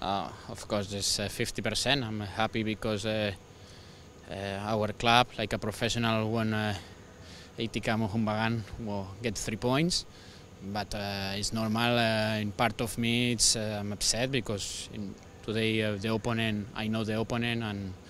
Of course, there's 50%. I'm happy because our club, like a professional, won Eitika Mohun will get 3 points. But it's normal. In part of me, I'm upset because today the opponent, I know the opponent,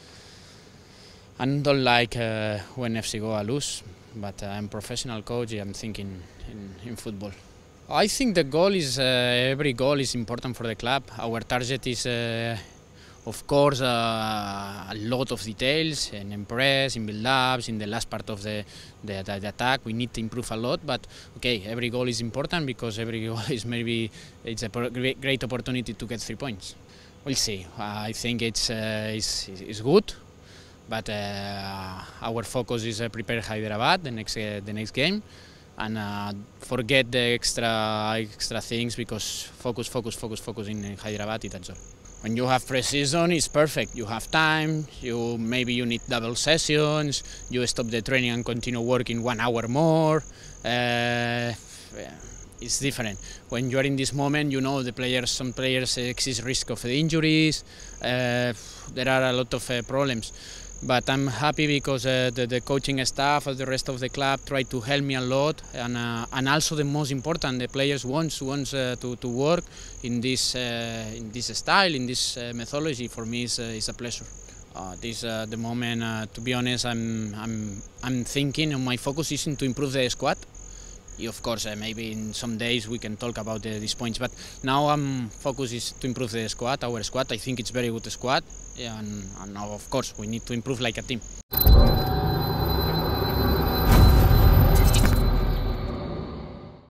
and don't like when FC Goa lose. But I'm a professional coach. I'm thinking in football. I think the goal is every goal is important for the club. Our target is, of course, a lot of details in press, in build-ups, in the last part of the attack. We need to improve a lot, but okay, every goal is important because every goal is it's a great opportunity to get 3 points. We'll see. I think it's good, but our focus is prepare Hyderabad the next game. And forget the extra things because focus in Hyderabad, that's all. When you have pre-season, it's perfect. You have time, maybe you need double sessions, you stop the training and continue working 1 hour more. It's different. When you are in this moment, you know some players exist risk of injuries, there are a lot of problems. But I'm happy because the coaching staff and the rest of the club try to help me a lot, and also the most important, the players wants to work in this style, in this methodology. For me, is a pleasure. The moment. To be honest, I'm thinking, and my focus is to improve the squad. Of course, maybe in some days we can talk about these points, but now focus is to improve the squad, our squad. I think it's very good squad, and now of course we need to improve like a team.